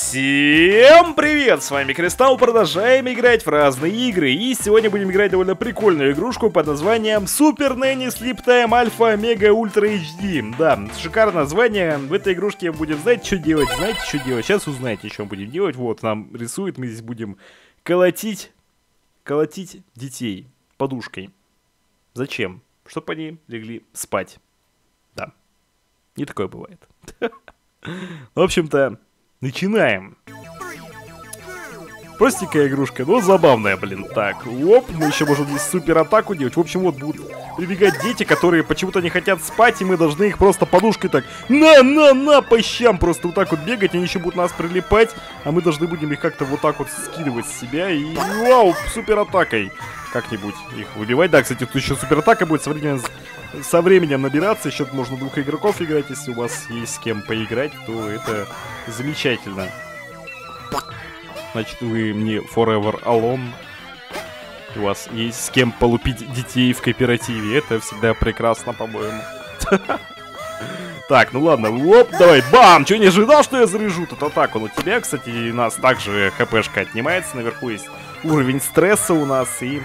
Всем привет! С вами Кристалл, продолжаем играть в разные игры. И сегодня будем играть довольно прикольную игрушку под названием Super Nanny Sleep Time Alpha Mega Ultra HD. Да, шикарное название. В этой игрушке будем знать, что делать. Знаете, что делать? Сейчас узнаете, что мы будем делать. Вот, нам рисует, мы здесь будем колотить детей подушкой. Зачем? Чтобы они легли спать. Да, не такое бывает. В общем-то, начинаем. Простенькая игрушка, но забавная, блин. Так, оп, мы еще можем здесь супер атаку делать. В общем, вот будут прибегать дети, которые почему-то не хотят спать, и мы должны их просто подушкой так на по щам просто вот так вот бегать, они еще будут нас прилипать, а мы должны будем их как-то вот так вот скидывать с себя и вау, супер атакой как-нибудь их выбивать. Да, кстати, тут еще супер атака будет со временем набираться, еще можно двух игроков играть, если у вас есть с кем поиграть, то это замечательно. Значит, вы не forever alone. У вас есть с кем полупить детей в кооперативе. Это всегда прекрасно, по-моему. Так, ну ладно. Оп, давай, бам! Чё, не ожидал, что я заряжу тут атаку на тебя? Кстати, у нас также хпшка отнимается. Наверху есть уровень стресса у нас. И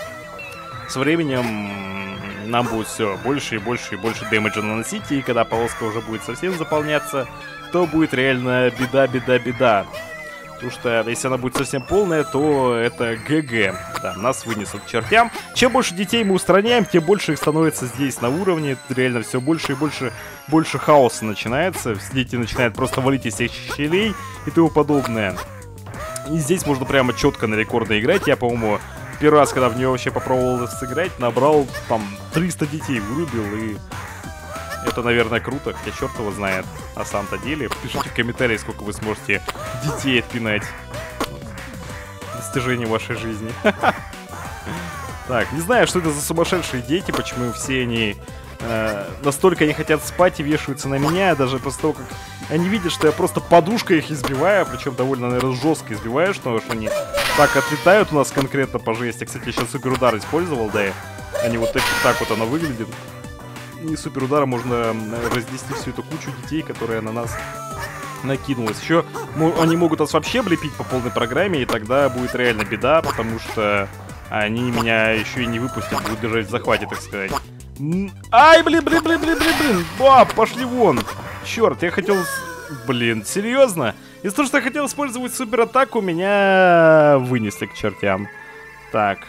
с временем нам будет все больше и больше и больше дэмэджа наносить. И когда полоска уже будет совсем заполняться, то будет реально беда. Потому что если она будет совсем полная, то это ГГ. Да, нас вынесут к чертям. Чем больше детей мы устраняем, тем больше их становится здесь на уровне. Реально все больше и больше хаоса начинается. Дети начинают просто валить из всех щелей и тому подобное. И здесь можно прямо четко на рекорды играть. Я, по-моему, первый раз, когда в нее вообще попробовал сыграть, набрал там 300 детей, вырубил и... Это, наверное, круто, хотя черт его знает на самом-то деле. Пишите в комментариях, сколько вы сможете детей отпинать. Достижение вашей жизни. Так, не знаю, что это за сумасшедшие дети, почему все они настолько не хотят спать и вешаются на меня, даже после того, как они видят, что я просто подушкой их избиваю, причем довольно, наверное, жестко избиваю, что они так отлетают у нас конкретно по жести. Кстати, я сейчас суперудар использовал, да, и они вот так вот оно выглядит. И супер ударом можно разнести всю эту кучу детей, которая на нас накинулась. Еще они могут нас вообще облепить по полной программе, и тогда будет реально беда, потому что они меня еще и не выпустят, будут держать в захвате, так сказать. Ай, блин. Баб, пошли вон. Черт, я хотел... Блин, серьезно? Из-за того, что я хотел использовать супер атаку, меня вынесли к чертям. Так.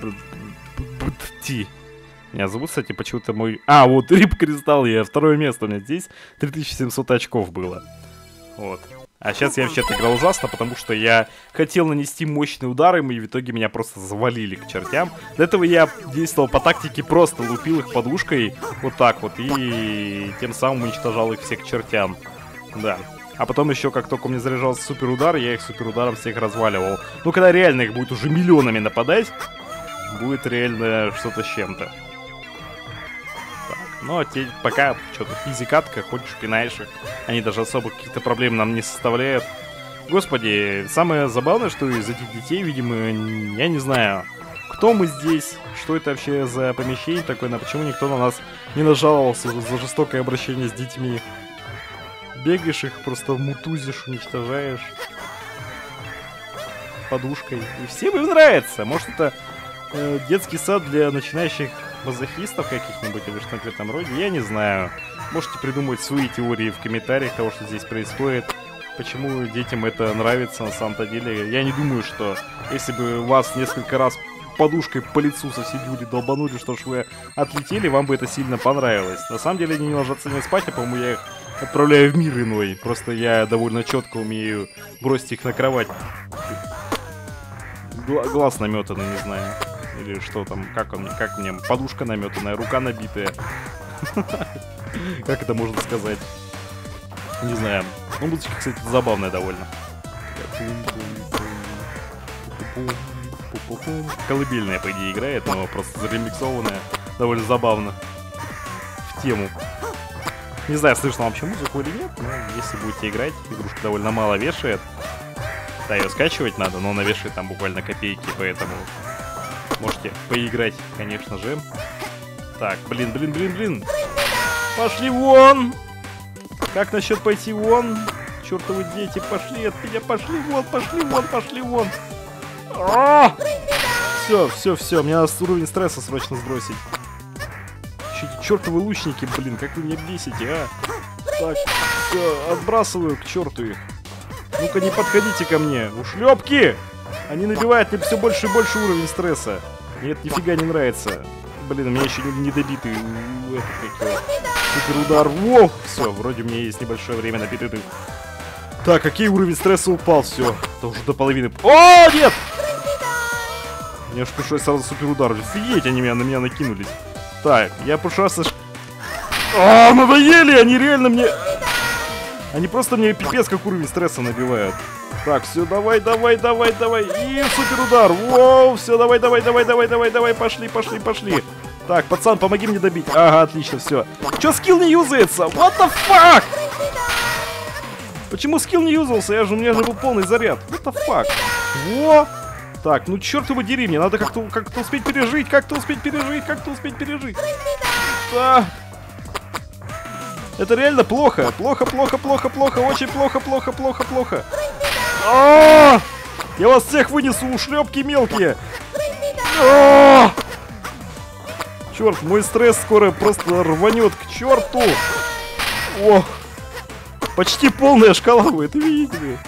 Меня зовут, кстати, почему-то мой... А, вот, Рип Кристалл, я второе место у меня здесь. 3700 очков было. Вот. А сейчас я вообще-то играл ужасно, потому что я хотел нанести мощный удар, и в итоге меня просто завалили к чертям. До этого я действовал по тактике, просто лупил их подушкой вот так вот, и тем самым уничтожал их всех к чертям. Да. А потом еще, как только у меня заряжался супер удар, я их супер ударом всех разваливал. Ну, когда реально их будет уже миллионами нападать, будет реально что-то с чем-то. Но пока что-то физикатка, ходишь, пинаешь их. Они даже особо каких-то проблем нам не составляют. Господи, самое забавное, что из этих детей, видимо, я не знаю, кто мы здесь, что это вообще за помещение такое, почему никто на нас не нажаловался за жестокое обращение с детьми. Бегаешь их, просто мутузишь, уничтожаешь подушкой. И всем им нравится. Может, это детский сад для начинающих мазохистов каких-нибудь или что-то в этом роде, я не знаю. Можете придумать свои теории в комментариях того, что здесь происходит, почему детям это нравится на самом-то деле. Я не думаю, что если бы вас несколько раз подушкой по лицу со всей дури долбанули, что ж вы отлетели, вам бы это сильно понравилось. На самом деле они не ложатся не спать, а по-моему я их отправляю в мир иной. Просто я довольно четко умею бросить их на кровать. Глаз наметанный, не знаю. Или что там, как мне, подушка наметанная, рука набитая. Как это можно сказать? Не знаю. Ну, музычка, кстати, забавная довольно. Колыбельная, по идее, играет, но просто заремиксованная. Довольно забавно. В тему. Не знаю, слышно вообще музыку или нет, но если будете играть, игрушка довольно мало вешает. Да, ее скачивать надо, но она вешает там буквально копейки, поэтому... Можете поиграть, конечно же. Так, блин. Пошли вон! Как насчет пойти вон? Чертовы дети, пошли от меня, пошли вон, пошли вон, пошли вон. Все, мне надо уровень стресса срочно сбросить. Еще эти чертовы лучники, блин, как вы меня бесите, а. Так, все, отбрасываю к черту их. Ну-ка, не подходите ко мне. Ушлепки! Они набивают мне все больше и больше уровень стресса. Мне это нифига не нравится. Блин, у меня еще не добитый супер удар. Воу! Все, вроде у меня есть небольшое время на перерыв. Так, какой уровень стресса упал? Все, это уже до половины. О, нет! Мне аж пришлось сразу супер удар. Офигеть, они на меня накинулись. Так, я в прошлый раз... надоели! Они реально мне... Они просто мне пипец как уровень стресса набивают. Так, все, давай. И супер удар. Воу, все, давай. Пошли. Так, пацан, помоги мне добить. Ага, отлично, все. Че скилл не юзается? What the fuck? Почему скилл не юзался? У меня же был полный заряд. What the fuck? Во! Так, ну черт его дери, мне надо как-то успеть пережить. Так. Это реально плохо. Плохо. Очень плохо. Я вас всех вынесу, ушлепки мелкие. Черт, мой стресс скоро просто рванет к черту. О, почти полная шкала, вы это видите?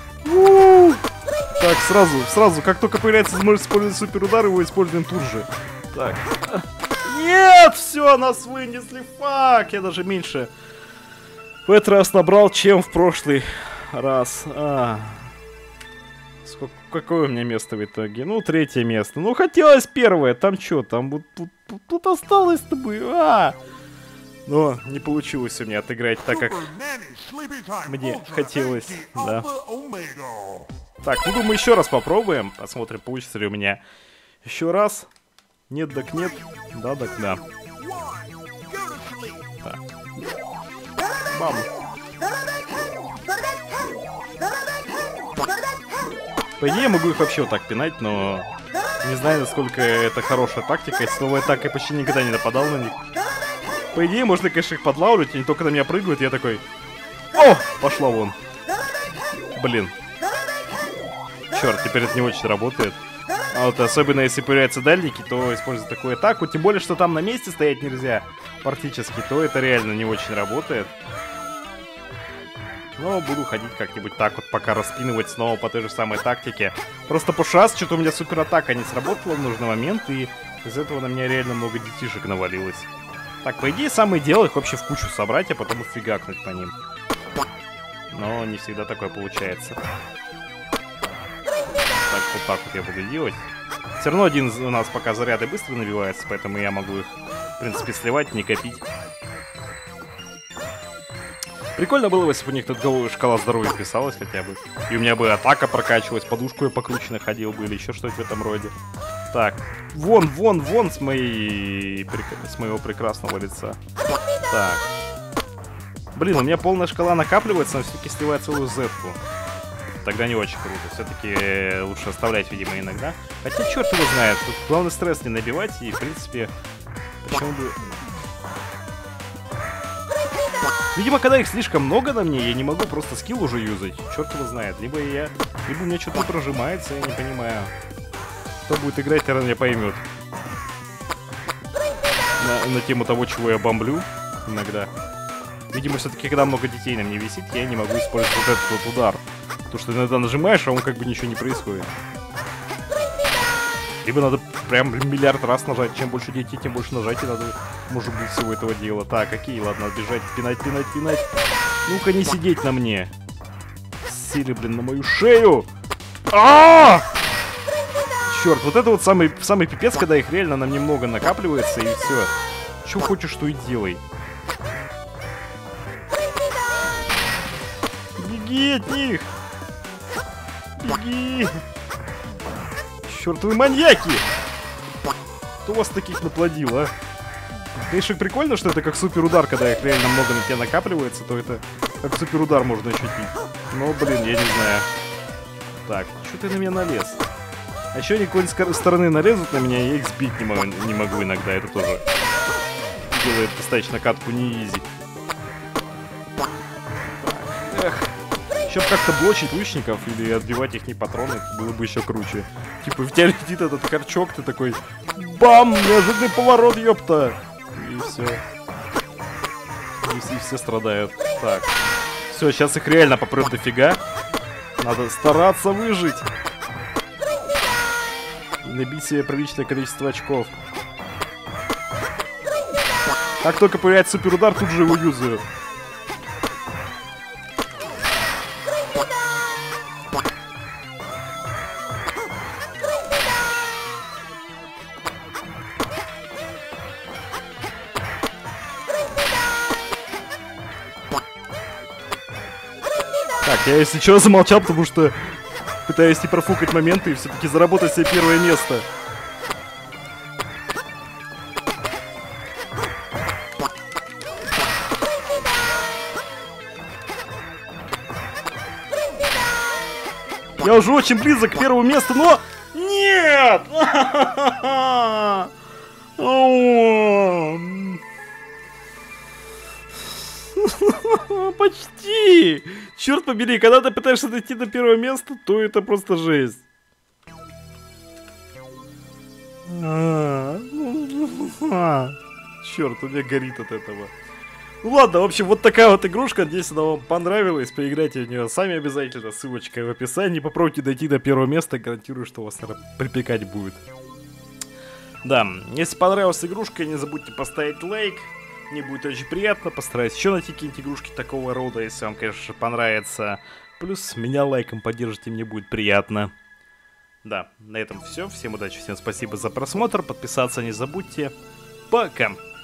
Так, сразу, как только появляется возможность использовать супер удар, его используем тут же. Так. Нет, все, нас вынесли, фак. Я даже меньше в этот раз набрал, чем в прошлый раз. Какое у меня место в итоге? Ну, 3-е место. Ну, хотелось 1-е. Там что? Там вот тут осталось-то бы. Но не получилось у меня отыграть так, как мне хотелось. Да. Так, ну, думаю, еще раз попробуем. Посмотрим, получится ли у меня. Еще раз. Нет, так нет. Да, так да. Так. Бам. По идее, я могу их вообще вот так пинать, но не знаю, насколько это хорошая тактика. С новой атакой почти никогда не нападал на них. По идее, можно, конечно, их подлавливать, они только на меня прыгают, и я такой... О! Пошла вон. Блин. Черт, теперь это не очень работает. А вот особенно если появляются дальники, то использовать такую атаку. Тем более, что там на месте стоять нельзя практически, то это реально не очень работает. Но буду ходить как-нибудь так вот, пока распинывать снова по той же самой тактике. Просто по шанс, что-то у меня супер атака не сработала в нужный момент, и из этого на меня реально много детишек навалилось. Так, по идее, самое дело их вообще в кучу собрать, а потом фигакнуть по ним. Но не всегда такое получается. Так, вот так вот я буду делать. Все равно один у нас пока заряды быстро набивается, поэтому я могу их, в принципе, сливать, не копить. Прикольно было, если бы у них тут шкала здоровья писалась хотя бы. И у меня бы атака прокачивалась, подушку я покрученно ходил бы или еще что-то в этом роде. Так, вон с моего прекрасного лица. Так. Блин, у меня полная шкала накапливается, но все-таки сливает целую зетку. Тогда не очень круто. Все-таки лучше оставлять, видимо, иногда. Хотя черт его знает. Тут главное стресс не набивать и, в принципе, почему бы... Видимо, когда их слишком много на мне, я не могу просто скилл уже юзать. Черт его знает. Либо у меня что-то прожимается, я не понимаю. Кто будет играть, наверное, меня поймет. На тему того, чего я бомблю иногда. Видимо, все-таки, когда много детей на мне висит, я не могу использовать вот этот вот удар. Потому что иногда нажимаешь, а он как бы ничего не происходит. Либо надо прям миллиард раз нажать. Чем больше детей, тем больше нажать, и надо, может быть, всего этого дела. Так, окей, ладно, бежать, пинать. Ну-ка, не сидеть на мне. Сели, блин, на мою шею. Черт, вот это вот самый пипец, когда их реально нам немного накапливается, и все. Что хочешь, что и делай. Беги от них! Беги! Чертовы маньяки! Кто вас таких наплодил, а? Конечно, прикольно, что это как супер удар, когда их реально много на тебя накапливается, то это как супер удар можно ощутить. Но, блин, я не знаю. Так, что ты на меня налез? А еще они какой-нибудь стороны налезут на меня, я их сбить не могу иногда, это тоже делает достаточно катку не изи. Эх. Вообще как-то блочить лучников или отбивать их патроны было бы еще круче. Типа в тебя летит этот корчок, ты такой бам! Неожиданный поворот, ёпта! И все. И все страдают. Так. Все, сейчас их реально попрет дофига. Надо стараться выжить. И набить себе приличное количество очков. Как только появляется суперудар, тут же его юзаю. Так, я если что замолчал, потому что пытаюсь не профукать моменты и все-таки заработать себе первое место. Я уже очень близок к первому месту, но... Нет! Почти! Черт побери, когда ты пытаешься дойти до первого места, то это просто жесть. Черт, у меня горит от этого. Ну ладно, в общем, вот такая вот игрушка. Надеюсь, она вам понравилась. Поиграйте в нее сами обязательно. Ссылочка в описании. Попробуйте дойти до первого места. Гарантирую, что вас, наверное, припекать будет. Да, если понравилась игрушка, не забудьте поставить лайк. Мне будет очень приятно. Постараюсь еще найти какие-нибудь игрушки такого рода, если вам, конечно, понравится. Плюс меня лайком поддержите, мне будет приятно. Да, на этом все. Всем удачи, всем спасибо за просмотр. Подписаться не забудьте. Пока.